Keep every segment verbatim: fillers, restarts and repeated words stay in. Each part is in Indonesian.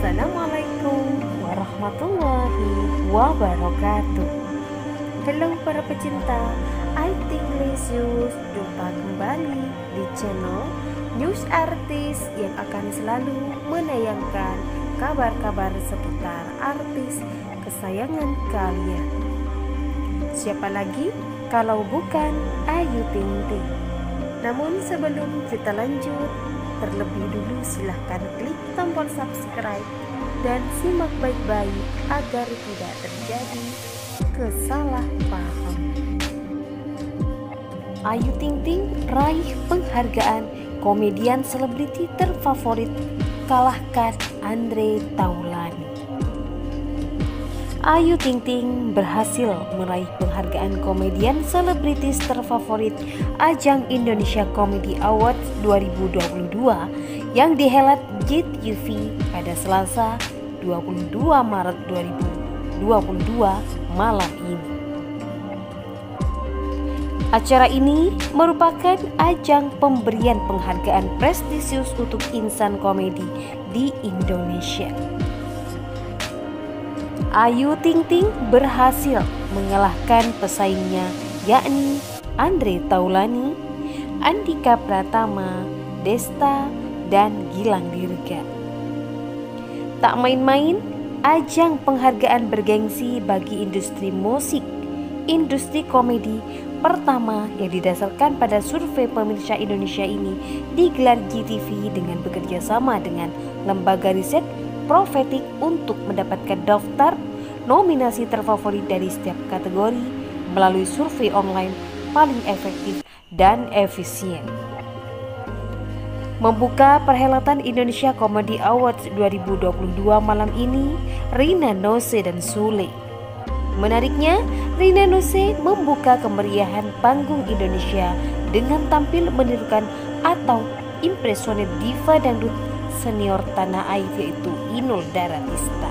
Assalamualaikum warahmatullahi wabarakatuh. Halo para pecinta I Think Lesius, jumpa kembali di channel News Artis yang akan selalu menayangkan kabar-kabar seputar artis kesayangan kalian. Siapa lagi kalau bukan Ayu Ting Ting. Namun sebelum kita lanjut, terlebih dulu silahkan klik tombol subscribe dan simak baik-baik agar tidak terjadi kesalahpahaman. Ayu Ting Ting raih penghargaan komedian selebriti terfavorit, kalahkan Andre Taulany. Ayu Ting Ting berhasil meraih penghargaan komedian selebritis terfavorit ajang Indonesia Comedy Awards dua ribu dua puluh dua yang dihelat J T V pada Selasa dua puluh dua Maret dua ribu dua puluh dua malam ini. Acara ini merupakan ajang pemberian penghargaan prestisius untuk insan komedi di Indonesia. Ayu Ting Ting berhasil mengalahkan pesaingnya, yakni Andre Taulany, Andika Pratama, Desta, dan Gilang Dirga. Tak main-main, ajang penghargaan bergengsi bagi industri musik, industri komedi pertama yang didasarkan pada survei pemirsa Indonesia ini digelar J T V dengan bekerja sama dengan lembaga riset Profetik untuk mendapatkan daftar nominasi terfavorit dari setiap kategori melalui survei online paling efektif dan efisien. Membuka perhelatan Indonesia Comedy Awards dua ribu dua puluh dua malam ini, Rina Nose dan Sule. Menariknya, Rina Nose membuka kemeriahan panggung Indonesia dengan tampil menirukan atau impersonate diva dangdut senior tanah air, yaitu Inul Daratista.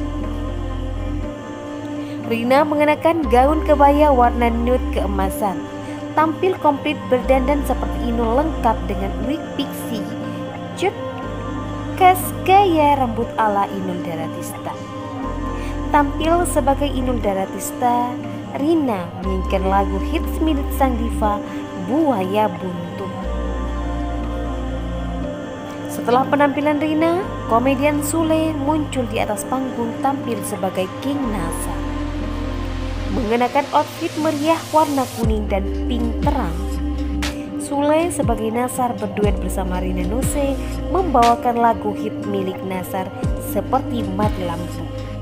Rina mengenakan gaun kebaya warna nude keemasan, tampil komplit berdandan seperti Inul lengkap dengan wig pixie, cut khas gaya rambut ala Inul Daratista. Tampil sebagai Inul Daratista, Rina menyanyikan lagu hits milik sang diva, Buaya Buntut. Setelah penampilan Rina, komedian Sule muncul di atas panggung tampil sebagai King Nasar. Mengenakan outfit meriah warna kuning dan pink terang, Sule sebagai Nasar berduet bersama Rina Nose membawakan lagu hit milik Nasar seperti Mati Lampu.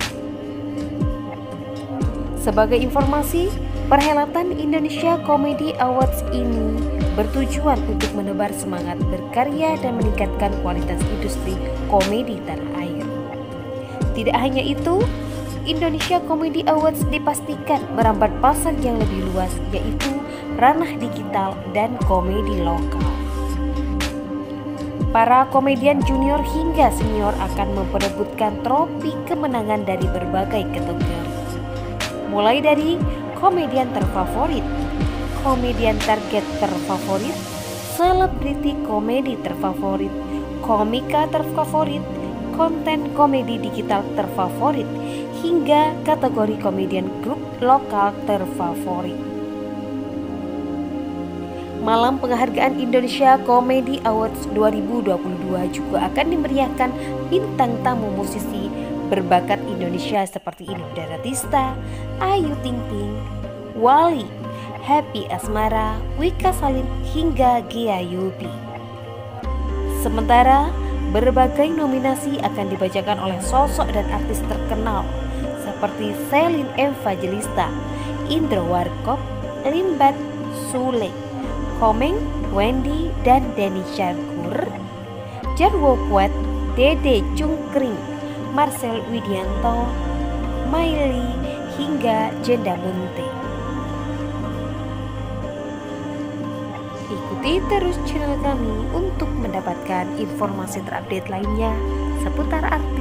Sebagai informasi, perhelatan Indonesia Comedy Awards ini bertujuan untuk menebar semangat berkarya dan meningkatkan kualitas industri komedi tanah air. Tidak hanya itu, Indonesia Comedy Awards dipastikan merambat pasar yang lebih luas, yaitu ranah digital dan komedi lokal. Para komedian junior hingga senior akan memperebutkan trofi kemenangan dari berbagai kategori, mulai dari komedian terfavorit, komedian target terfavorit, selebriti komedi terfavorit, komika terfavorit, konten komedi digital terfavorit, hingga kategori komedian grup lokal terfavorit. Malam penghargaan Indonesia Comedy Awards dua ribu dua puluh dua juga akan dimeriahkan bintang tamu musisi berbakat Indonesia seperti Inul Daratista, Ayu Ting Ting, Wali, Happy Asmara, Wika Salim, hingga Gia Yubi. Sementara berbagai nominasi akan dibacakan oleh sosok dan artis terkenal seperti Celine Evangelista, Indro Warkop, Limbat, Sule, Komeng, Wendy, dan Denny Cagur, Jarwo Puet, Dede Cungkring, Marcel Widianto, Maili, hingga Jenda Munte. Ikuti terus channel kami untuk mendapatkan informasi terupdate lainnya seputar artis